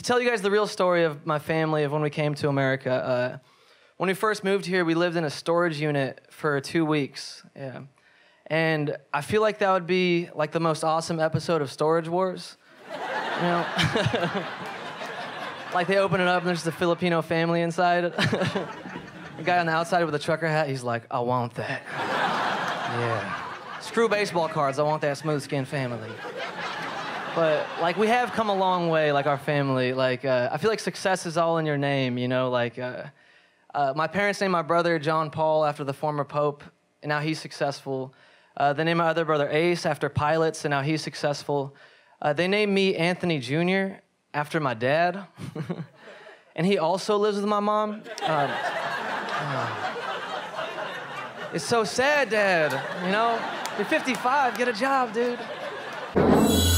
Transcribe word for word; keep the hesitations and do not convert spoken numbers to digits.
tell you guys the real story of my family, of when we came to America, uh, when we first moved here, we lived in a storage unit for two weeks. Yeah. And I feel like that would be like the most awesome episode of Storage Wars. You know? Like they open it up and there's the Filipino family inside. The guy on the outside with a trucker hat, he's like, I want that. Yeah. Screw baseball cards, I want that smooth skin family. But like we have come a long way, like our family. Like uh, I feel like success is all in your name, you know. Like uh, uh, my parents named my brother John Paul after the former pope, and now he's successful. Uh, they named my other brother Ace after pilots, and now he's successful. Uh, they named me Anthony Junior after my dad, and he also lives with my mom. Um, uh, it's so sad, Dad. You know, you're fifty-five. Get a job, dude.